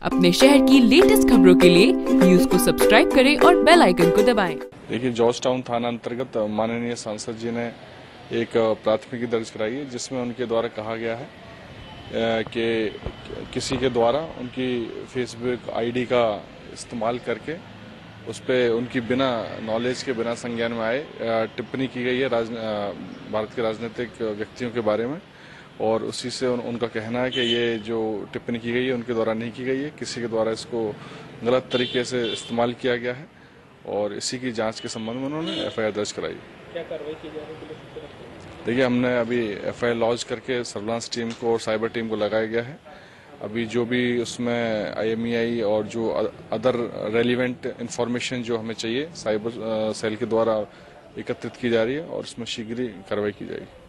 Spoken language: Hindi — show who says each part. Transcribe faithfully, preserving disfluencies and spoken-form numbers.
Speaker 1: अपने शहर की लेटेस्ट खबरों के लिए न्यूज को सब्सक्राइब करें और बेल आइकन को दबाएं।
Speaker 2: देखिए, जॉर्ज टाउन थाना अंतर्गत माननीय सांसद जी ने एक प्राथमिकी दर्ज कराई है, जिसमें उनके द्वारा कहा गया है कि किसी के द्वारा उनकी फेसबुक आईडी का इस्तेमाल करके उस पर उनकी बिना नॉलेज के, बिना संज्ञान में आए टिप्पणी की गई है भारत के राजनीतिक व्यक्तियों के बारे में। और उसी से उन, उनका कहना है कि ये जो टिप्पणी की गई है उनके द्वारा नहीं की गई है, किसी के द्वारा इसको गलत तरीके से इस्तेमाल किया गया है और इसी की जांच के संबंध में उन्होंने एफ आई आर दर्ज कराई। क्या कार्रवाई की जा रही है? देखिए, हमने अभी एफ आई आर लॉन्च करके सर्विलांस टीम को और साइबर टीम को लगाया गया है। अभी जो भी उसमें आई एम ई आई और जो अदर रेलिवेंट इंफॉर्मेशन जो हमें चाहिए साइबर सेल के द्वारा एकत्रित की जा रही है और उसमें शीघ्र ही कार्रवाई की जाएगी।